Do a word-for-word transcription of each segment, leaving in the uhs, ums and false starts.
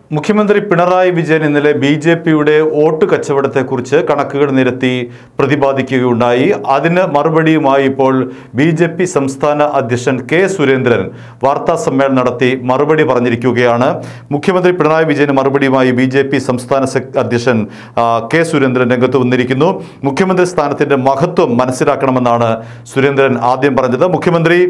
മുഖ്യമന്ത്രി പിണറായി വിജയൻ ഇന്നലെ B J പിയുടെ വോട്ട് കച്ചവടത്തെക്കുറിച്ച് കണക്കുകൾ നിരത്തി പ്രതിപാദിക്കുകയുണ്ടായി. അതിന് മറുപടിയുമായി ഇപ്പോൾ ബി ജെ പി സംസ്ഥാന അധ്യക്ഷൻ കെ സുരേന്ദ്രൻ വാർത്താ സമ്മേളനം നടത്തി മറുപടി പറഞ്ഞിരിക്കുകയാണ്. മുഖ്യമന്ത്രി പിണറായി വിജയന് മറുപടിയുമായി ബി ജെ പി സംസ്ഥാന അധ്യക്ഷൻ കെ സുരേന്ദ്രൻ രംഗത്ത് വന്നിരിക്കുന്നു. മുഖ്യമന്ത്രി സ്ഥാനത്തിന്റെ മഹത്വം മനസ്സിലാക്കണമെന്നാണ് സുരേന്ദ്രൻ ആദ്യം പറഞ്ഞത്. മുഖ്യമന്ത്രി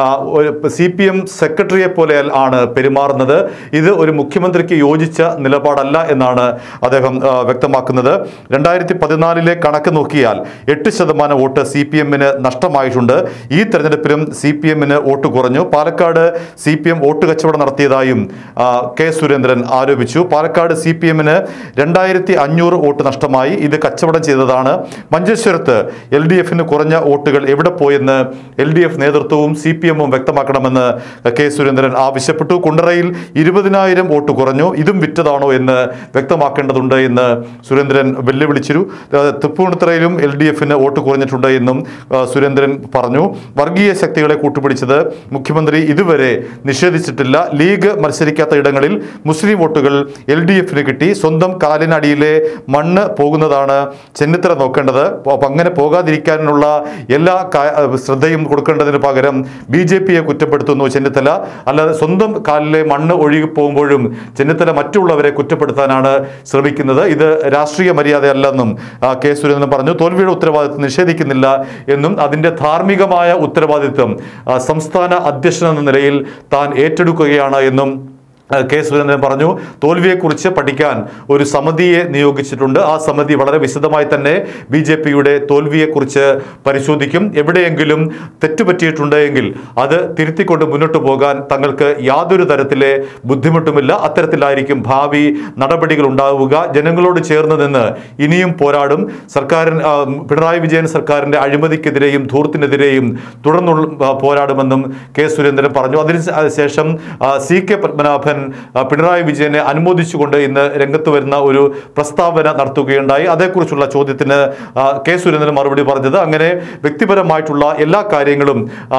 സി പി എം സെക്രട്ടറിയെ പോലെ ആണ് പെരുമാറുന്നത്. ഇത് ഒരു മുഖ്യമന്ത്രിക്ക് യോജിച്ച നിലപാടല്ല എന്നാണ് അദ്ദേഹം വ്യക്തമാക്കുന്നത്. രണ്ടായിരത്തി പതിനാലിലെ കണക്ക് നോക്കിയാൽ എട്ട് ശതമാനം വോട്ട് സി പി എമ്മിന് നഷ്ടമായിട്ടുണ്ട്. ഈ തെരഞ്ഞെടുപ്പിലും സി പി എമ്മിന് വോട്ട് കുറഞ്ഞു. Palakkad C P M vote കച്ചവടം നടത്തിയതായും കെ സുരേന്ദ്രൻ ആരോപിച്ചു. പാലക്കാട് സി പി എമ്മിന് രണ്ടായിരത്തി അഞ്ഞൂറ് വോട്ട് നഷ്ടമായി. ഇത് കച്ചവടം ചെയ്തതാണ്. മഞ്ചേശ്വരത്ത് എൽ ഡി എഫിന് കുറഞ്ഞ വോട്ടുകൾ എവിടെ പോയെന്ന് എൽ ഡി എഫ് നേതൃത്വവും സി പി എമ്മും വ്യക്തമാക്കണമെന്ന് കെ സുരേന്ദ്രൻ ആവശ്യപ്പെട്ടു. കുണ്ടറയിൽ ഇരുപതിനായിരം വോട്ട് കുറഞ്ഞു. ഇതും വിറ്റതാണോ എന്ന് വ്യക്തമാക്കേണ്ടതുണ്ട് എന്ന് സുരേന്ദ്രൻ വെല്ലുവിളിച്ചു. തൃപ്പൂണിത്തുറയിലും എൽ ഡി എഫിന് വോട്ട് കുറഞ്ഞിട്ടുണ്ട് എന്നും സുരേന്ദ്രൻ പറഞ്ഞു. വർഗീയ ശക്തികളെ കൂട്ടുപിടിച്ചത് മുഖ്യമന്ത്രി ഇതുവരെ നിഷേധിച്ചിട്ടില്ല. ലീഗ് മത്സരിക്കാത്ത ഇടങ്ങളിൽ മുസ്ലിം വോട്ടുകൾ എൽ ഡി എഫിന് കിട്ടി. സ്വന്തം കാലിനടിയിലെ മണ്ണ് പോകുന്നതാണ് ചെന്നിത്തല നോക്കേണ്ടത്. അങ്ങനെ പോകാതിരിക്കാനുള്ള എല്ലാ ശ്രദ്ധയും കൊടുക്കേണ്ടതിന് പകരം ബി ജെ പിയെ കുറ്റപ്പെടുത്തുന്നു ചെന്നിത്തല. അല്ലാതെ സ്വന്തം കാലിലെ മണ്ണ് ഒഴുകി പോകുമ്പോഴും ചെന്നിത്തല മറ്റുള്ളവരെ കുറ്റപ്പെടുത്താനാണ് ശ്രമിക്കുന്നത്. ഇത് രാഷ്ട്രീയ മര്യാദയല്ലെന്നും കെ സുരേന്ദ്രൻ പറഞ്ഞു. തോൽവിയുടെ ഉത്തരവാദിത്വം നിഷേധിക്കുന്നില്ല എന്നും അതിന്റെ ധാർമ്മികമായ ഉത്തരവാദിത്വം സംസ്ഥാന അധ്യക്ഷൻ എന്ന നിലയിൽ താൻ ഏറ്റെടുക്കുകയാണ് എന്നും കെ സുരേന്ദ്രൻ പറഞ്ഞു. തോൽവിയെക്കുറിച്ച് പഠിക്കാൻ ഒരു സമിതിയെ നിയോഗിച്ചിട്ടുണ്ട്. ആ സമിതി വളരെ വിശദമായി തന്നെ ബി ജെ പിയുടെ തോൽവിയെക്കുറിച്ച് പരിശോധിക്കും. എവിടെയെങ്കിലും തെറ്റുപറ്റിയിട്ടുണ്ടെങ്കിൽ അത് തിരുത്തിക്കൊണ്ട് മുന്നോട്ട് പോകാൻ തങ്ങൾക്ക് യാതൊരു തരത്തിലെ ബുദ്ധിമുട്ടുമില്ല. അത്തരത്തിലായിരിക്കും ഭാവി നടപടികൾ ഉണ്ടാവുക. ജനങ്ങളോട് ചേർന്ന് നിന്ന് ഇനിയും പോരാടും. സർക്കാരിൻ പിണറായി വിജയൻ സർക്കാരിന്റെ അഴിമതിക്കെതിരെയും ധൂർത്തിനെതിരെയും തുടർന്നുള്ള പോരാടുമെന്നും കെ സുരേന്ദ്രൻ പറഞ്ഞു. അതിനുശേഷം സി കെ പത്മനാഭൻ പിണറായി വിജയനെ അനുമോദിച്ചുകൊണ്ട് ഇന്ന് രംഗത്ത് വരുന്ന ഒരു പ്രസ്താവന നടത്തുകയുണ്ടായി. അതേക്കുറിച്ചുള്ള ചോദ്യത്തിന് കെ സുരേന്ദ്രൻ മറുപടി പറഞ്ഞത് അങ്ങനെ വ്യക്തിപരമായിട്ടുള്ള എല്ലാ കാര്യങ്ങളും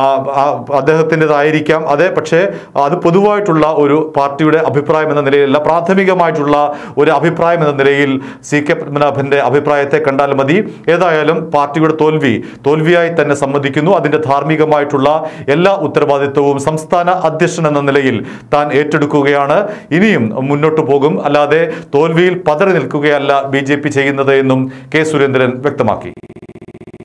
അദ്ദേഹത്തിൻ്റെതായിരിക്കാം. അതെ, പക്ഷേ അത് പൊതുവായിട്ടുള്ള ഒരു പാർട്ടിയുടെ അഭിപ്രായം എന്ന നിലയിലല്ല, പ്രാഥമികമായിട്ടുള്ള ഒരു അഭിപ്രായം എന്ന നിലയിൽ സി കെ പത്മനാഭന്റെ അഭിപ്രായത്തെ കണ്ടാൽ മതി. ഏതായാലും പാർട്ടിയുടെ തോൽവി തോൽവിയായി തന്നെ സമ്മതിക്കുന്നു. അതിന്റെ ധാർമ്മികമായിട്ടുള്ള എല്ലാ ഉത്തരവാദിത്വവും സംസ്ഥാന അധ്യക്ഷൻ എന്ന നിലയിൽ താൻ ഏറ്റെടുക്കുക ഇനിയും മുന്നോട്ട് പോകും. അല്ലാതെ തോൽവിയിൽ പതറി നിൽക്കുകയല്ല ബി ജെ പി ചെയ്യുന്നത് എന്നും കെ സുരേന്ദ്രൻ വ്യക്തമാക്കി.